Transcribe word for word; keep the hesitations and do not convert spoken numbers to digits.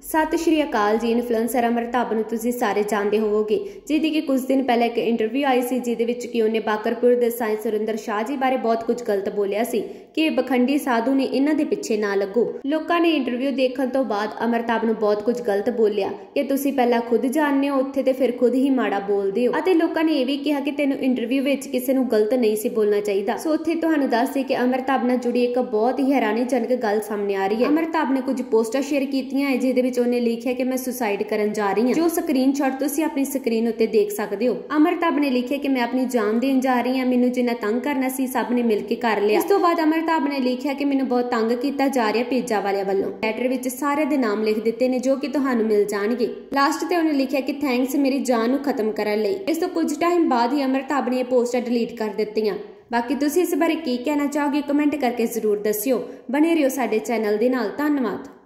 सत श्री अकाल जी। इन्फ्लुएंसर अमरताब नूं तुसीं सारे जानते होवोगे, जिहदी कि कुछ दिन पहले एक इंटरव्यू आई सी जिहदे विच कि उन्हें बाकरपुर दे साईं सुरिंदर शाह जी बारे बहुत कुछ गलत बोलिया सी कि बखंडी साधु ने इन्हां दे पिछे ना लगो। लोकां ने इंटरव्यू देखण तो बाद अमरताब नूं बहुत कुछ गलत बोलिया कि तुसीं पहला खुद जानते हो उत्थे ते फिर खुद ही माड़ा बोलदे हो, अते लोकां ने यह भी कहा कि तैनूं इंटरव्यू विच किसी नूं गलत नहीं सी बोलना चाहिए। सो उत्थे तुहानूं दस दे कि अमरताब नाल जुड़ी एक बहुत ही हैरानीजनक गल सामने आ रही है। अमरताब ने कुछ पोस्टां शेयर कीतियां है जिहदे विच उन्हें लिखिया कि मैं सुसाइड करन जा रही हूं, जो स्क्रीनशॉट तुसीं अपनी स्क्रीन उत्ते देख सकदे हो। अमरताब ने लिखिया कि मैं अपनी जान देण जा रही हूं, मैनूं जिन्ना तंग करना सी सब ने मिल के कर लिया। इस तो बाद अमरताब ने लिखिया कि मैनूं बहुत तंग कीता जा रहा पेजा वालियां वल्लों। लैटर विच सारे दे नाम लिख दिते ने जो कि तुहानूं मिल जाणगे। लास्ट ते उन्हें लिखिया कि थैंक्स मेरी जान नूं खत्म करन लई। इस तो कुछ टाइम बाद ही अमरताब ने पोस्टां डिलीट कर दित्तियां। बाकी तुसीं इस बारे की कहना चाहोगे कमेंट करके जरूर दस्सियो। बने रहियो साडे चैनल दे नाल। धन्नवाद।